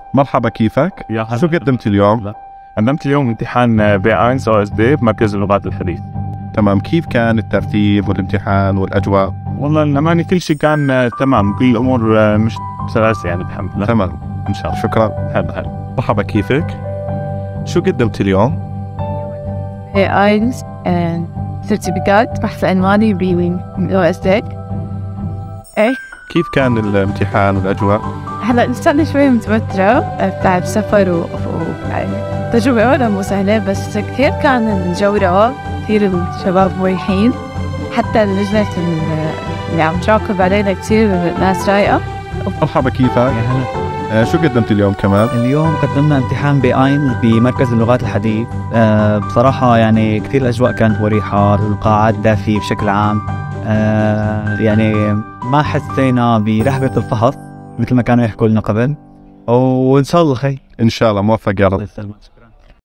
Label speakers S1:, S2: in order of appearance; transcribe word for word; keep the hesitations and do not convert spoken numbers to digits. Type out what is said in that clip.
S1: مرحبا، كيفك؟
S2: يا هلا.
S1: شو قدمت اليوم؟
S2: قدمت اليوم امتحان بي اينز او اس دي بمركز اللغات الحديث.
S1: تمام، كيف كان الترتيب والامتحان والأجواء؟
S2: والله الأمانة كل شيء كان آه، تمام، كل الأمور آه، مش سلاسة يعني الحمد لله.
S1: تمام،
S2: إن شاء الله.
S1: شكرا.
S2: هلا هلا.
S1: مرحبا، كيفك؟ شو قدمت اليوم؟
S3: ايلز سيرتيفيكات بحث عنواني باو اس دي. ايه
S1: كيف كان الامتحان والأجواء؟
S3: هلا لسه شوي متوترة بتاع سفر و يعني تجربة أولا مو سهلة، بس كثير كان الجو رائع، كثير الشباب مريحين، حتى اللجنة اللي عم تعاقب علينا كثير ناس رايقة.
S1: مرحبا، كيفك؟
S4: يا هلا.
S1: آه شو قدمت اليوم كمان؟
S4: اليوم قدمنا امتحان بي اين بمركز اللغات الحديث. أه بصراحة يعني كثير الأجواء كانت مريحة، القاعات دافية بشكل عام. أه يعني ما حسينا برهبة الفحص مثل ما كانوا يحكوا لنا قبل، وإن شاء الله خير.
S1: إن شاء الله موفق يا رب.
S4: الله يسلمك.